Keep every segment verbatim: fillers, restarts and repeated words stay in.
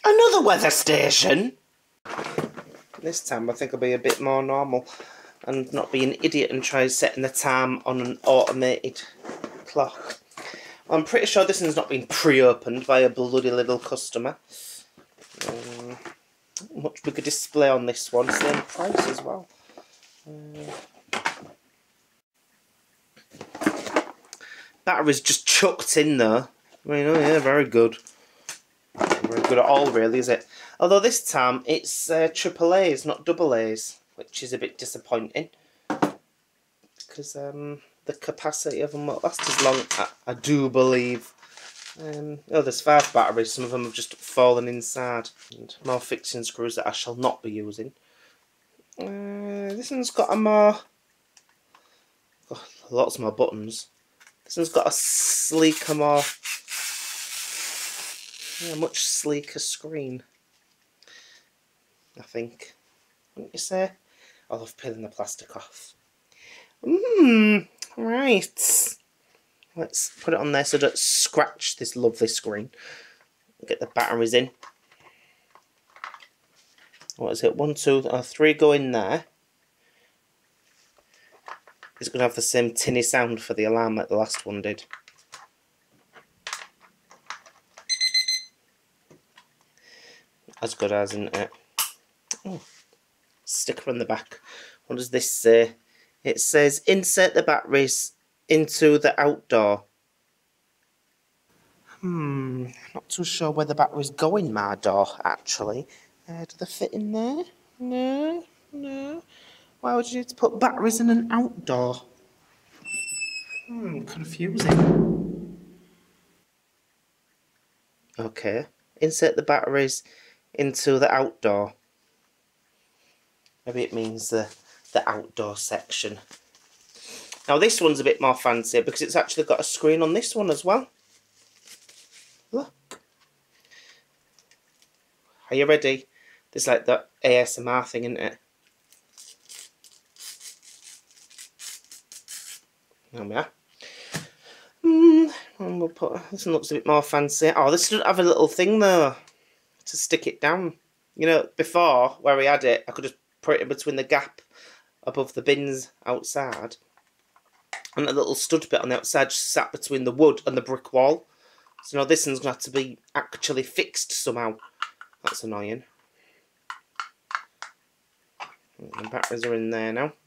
Another weather station? This time I think I'll be a bit more normal and not be an idiot and try setting the time on an automated clock. I'm pretty sure this one's not been pre-opened by a bloody little customer. Um, much bigger display on this one, same price as well. Uh, batteries just chucked in there. I mean, oh yeah, very good. Very good at all, really, is it? Although this time it's uh, triple A's, not double A's, which is a bit disappointing. Because um, the capacity of them won't last as long, I, I do believe. Um, oh, there's five batteries, some of them have just fallen inside. And more fixing screws that I shall not be using. Uh, this one's got a more... Oh, lots more buttons. This one's got a sleeker, more... Yeah, much sleeker screen. I think. Wouldn't you say? I love peeling the plastic off. Mmm, right. Let's put it on there so I don't scratch this lovely screen. Get the batteries in. What is it? One, two, oh, three go in there. It's going to have the same tinny sound for the alarm like the last one did. As good as, isn't it? Oh, sticker on the back. What does this say? It says insert the batteries into the outdoor. Hmm, not too sure where the batteries go in my door, actually. Uh, do they fit in there? No, no. Why would you need to put batteries in an outdoor? Hmm, confusing. Okay, insert the batteries into the outdoor. Maybe it means the, the outdoor section. Now this one's a bit more fancy because it's actually got a screen on this one as well. Look. Are you ready? There's like that A S M R thing, isn't it? There we are. Mm, and we'll put, this one looks a bit more fancy. Oh, this doesn't have a little thing though to stick it down. You know, before, where we had it, I could just put it in between the gap above the bins outside. And a little stud bit on the outside just sat between the wood and the brick wall. So now this one's going to have to be actually fixed somehow. That's annoying. The batteries are in there now.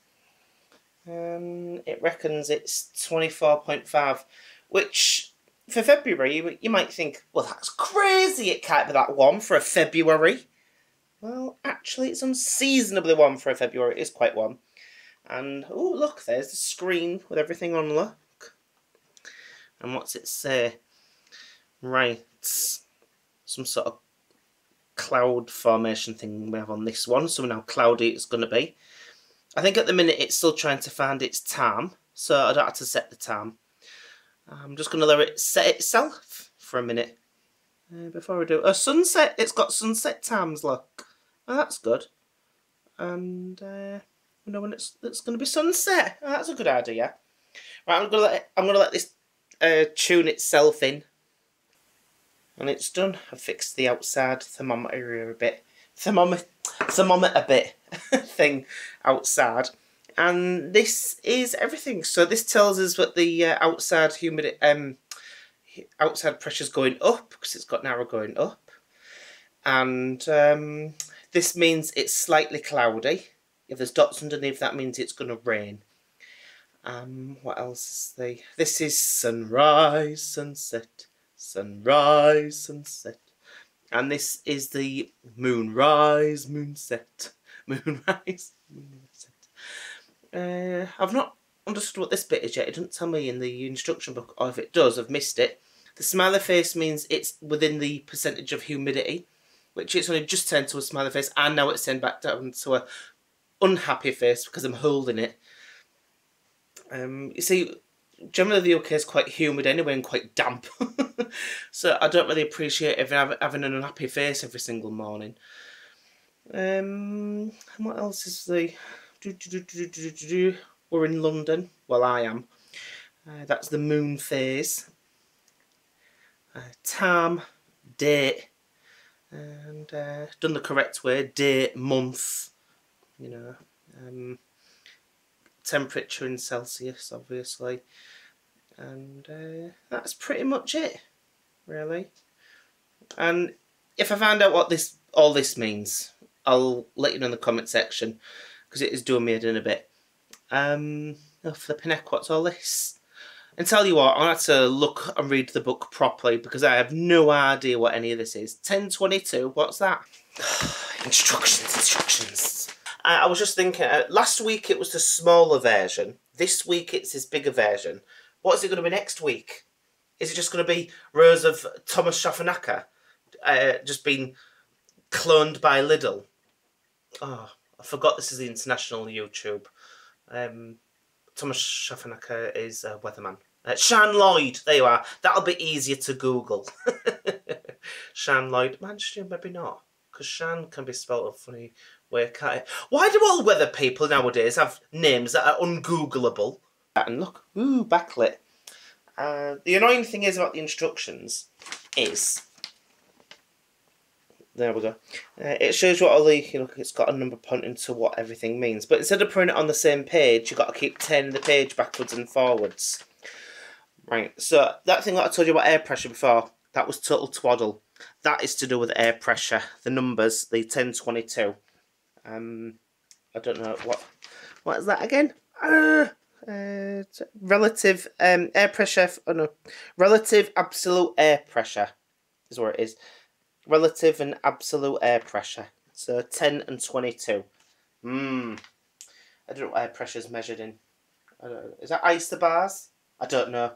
Um, it reckons it's twenty-four point five, which for February you might think, well, that's crazy, it can't be that warm for a February. Well, actually it's unseasonably warm for a February. It is quite warm. And, oh look, there's the screen with everything on, look. And what's it say? Right, some sort of cloud formation thing we have on this one, so how cloudy it's going to be. I think at the minute it's still trying to find its time, so I don't have to set the time. I'm just going to let it set itself for a minute uh, before we do. Oh, sunset! It's got sunset times, look. Oh, that's good. And uh, we know when it's, it's going to be sunset. Oh, that's a good idea. Right, I'm going to let it, I'm going to let this uh, tune itself in. And it's done. I've fixed the outside thermometer a bit. Thermometer, thermometer bit thing outside. And this is everything. So this tells us what the uh, outside humidity, um, outside pressure's going up because it's got narrow going up. And um, this means it's slightly cloudy. If there's dots underneath, that means it's going to rain. Um, what else is the? This is sunrise, sunset. Sunrise, sunset. And this is the moonrise, moonset. Moonrise, moonset. Uh, I've not understood what this bit is yet. It doesn't tell me in the instruction book, or if it does, I've missed it. The smiley face means it's within the percentage of humidity, which it's only just turned to a smiley face, and now it's turned back down to a unhappy face because I'm holding it. Um, you see, generally the U K is quite humid anyway and quite damp. So I don't really appreciate having, having an unhappy face every single morning. Um, and what else is the... Do, do, do, do, do, do, do. We're in London. Well, I am. Uh, that's the moon phase. Uh, time, date, and uh, done the correct way, date, month, you know, um, temperature in Celsius, obviously, and uh, that's pretty much it, really. And if I find out what this all this means, I'll let you know in the comment section, because it is doing me in a bit. Um, oh, flipping heck, what's all this? And tell you what, I'll have to look and read the book properly, because I have no idea what any of this is. ten twenty-two, what's that? instructions, instructions. Uh, I was just thinking, uh, last week it was the smaller version. This week it's this bigger version. What is it going to be next week? Is it just going to be rows of Thomas Schaffernacker uh, just being cloned by Lidl? Oh, I forgot this is the international YouTube. Um, Thomas Schaffernacker is a weatherman. Uh, Shan Lloyd, there you are. That'll be easier to Google. Shan Lloyd. Manchester, maybe not. Because Shan can be spelled a funny way, can't it? Why do all weather people nowadays have names that are ungoogleable? And look, ooh, backlit. Uh, the annoying thing is about the instructions is, there we go. Uh, it shows you what all the, you know, it's got a number pointing to what everything means. But instead of putting it on the same page, you've got to keep turning the page backwards and forwards. Right, so that thing that I told you about air pressure before, that was total twaddle. That is to do with air pressure. The numbers, the ten twenty-two. Um, I don't know, what, what is that again? Uh, uh, relative um, air pressure, oh no, relative absolute air pressure is where it is. Relative and absolute air pressure. So ten and twenty-two. Hmm. I don't know what air pressure is measured in. I don't know. Is that isobars? I don't know.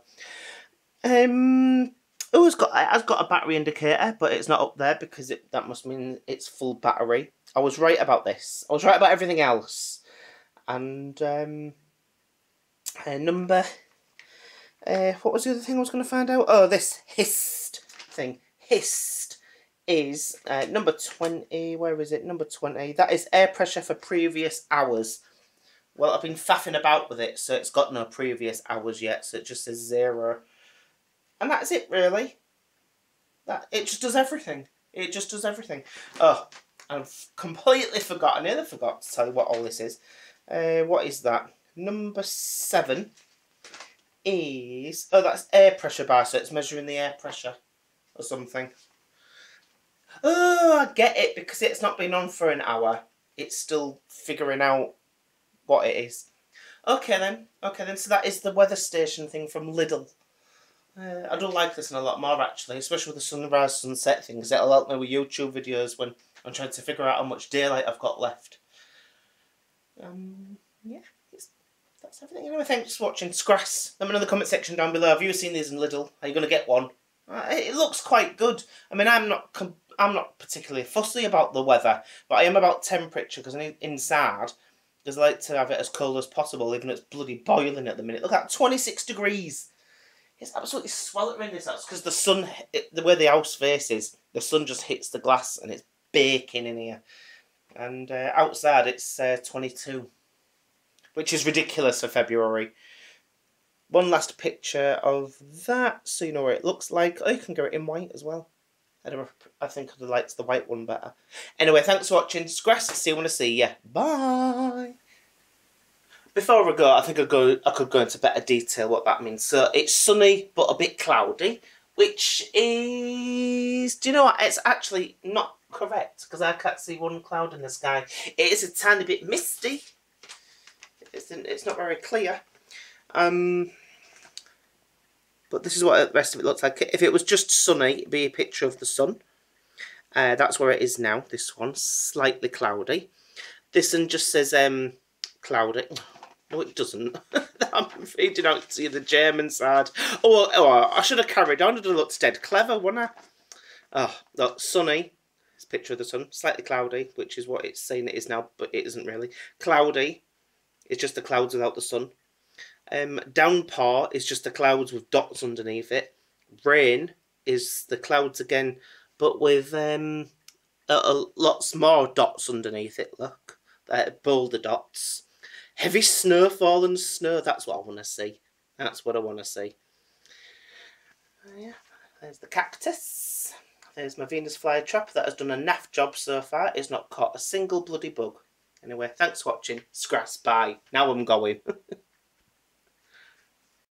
Um. Oh, it's got it has got a battery indicator, but it's not up there because it that must mean it's full battery. I was right about this. I was right about everything else. And um. Uh, number. Uh, what was the other thing I was going to find out? Oh, this hist thing. Hist is uh, number twenty. Where is it? Number twenty. That is air pressure for previous hours. Well, I've been faffing about with it, so it's got no previous hours yet, so it just says zero. And that's it, really. That It just does everything. It just does everything. Oh, I've completely forgotten. I nearly forgot to tell you what all this is. Uh, what is that? Number seven is... Oh, that's air pressure bar, so it's measuring the air pressure or something. Oh, I get it, because it's not been on for an hour. It's still figuring out what it is. Okay then, okay then, so that is the weather station thing from Lidl. Uh, I do like this one a lot more, actually, especially with the sunrise sunset thing, because it'll help me with YouTube videos when I'm trying to figure out how much daylight I've got left. Um, yeah, it's, that's everything. Anyway, thanks for watching. Scrass, let me know in the comment section down below. Have you seen these in Lidl? Are you going to get one? Uh, it looks quite good. I mean, I'm not I'm not particularly fussy about the weather, but I am about temperature, because inside, because I like to have it as cold as possible, even though it's bloody boiling at the minute. Look at that, twenty-six degrees. It's absolutely sweltering in this house, because the sun, it, the way the house faces, the sun just hits the glass and it's baking in here. And uh, outside it's uh, twenty-two, which is ridiculous for February. One last picture of that, so you know what it looks like. Oh, you can get it in white as well. I don't know, I think I liked the white one better. Anyway, thanks for watching. Scrass, see you when I see ya. Bye. Before I go, I think I'll go, I could go into better detail what that means. So, it's sunny, but a bit cloudy, which is... Do you know what? It's actually not correct, because I can't see one cloud in the sky. It is a tiny bit misty. It's, it's not very clear. Um... But this is what the rest of it looks like. If it was just sunny, it'd be a picture of the sun. Uh, that's where it is now, this one. Slightly cloudy. This one just says um, cloudy. No, it doesn't. I'm reading out to you the German side. Oh, oh, I should have carried on. It looked dead clever, wouldn't I? Oh, look, sunny. It's a picture of the sun. Slightly cloudy, which is what it's saying it is now, but it isn't really. Cloudy is just the clouds without the sun. Um, downpour is just the clouds with dots underneath it. Rain is the clouds again, but with um, a, a lots more dots underneath it. Look, uh, boulder dots. Heavy snowfall and snow. That's what I want to see. That's what I want to see. Uh, yeah, there's the cactus. there's my Venus flytrap that has done a naff job so far. It's not caught a single bloody bug. Anyway, thanks for watching. Scrass, bye. Now I'm going.